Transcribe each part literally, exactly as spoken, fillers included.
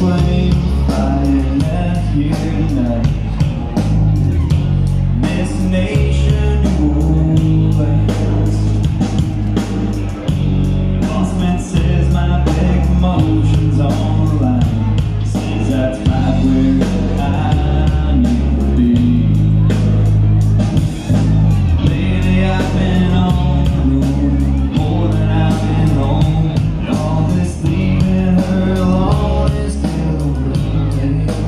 flame flying out here tonight. Destination New Orleans. Boss man says my big emotions on the line. Says that's right where I need to be. Lately I've been on the road more than I've been home. And all this leaving her alone is killing me.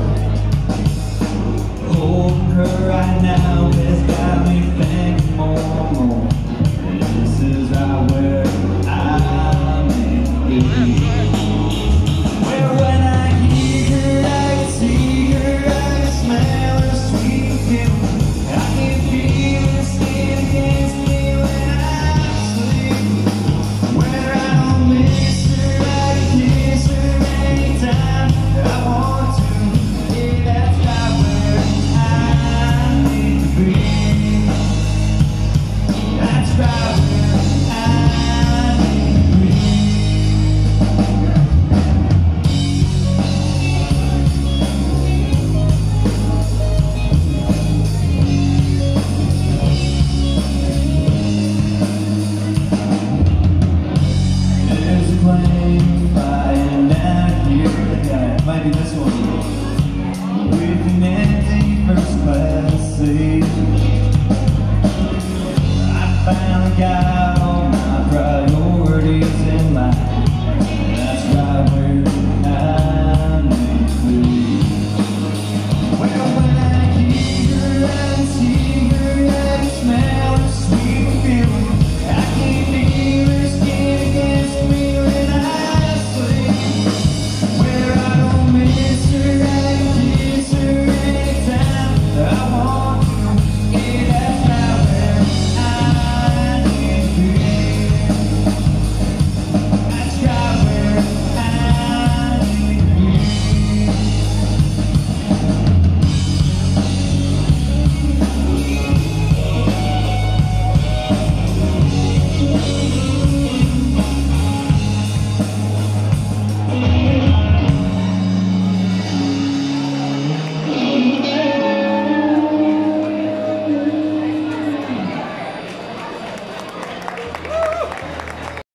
Holding her right now has got me thinking more and more. And this is right where I need to be. Where when I hear her, I can see her, I can smell her sweet skin. I can feel her skin against me when I sleep. Where I don't miss her, I can kiss her anytime I want to. Yeah, that's right where I need to be. That's right where I need to be. There's a plane flying out here. Yeah, it might be this one.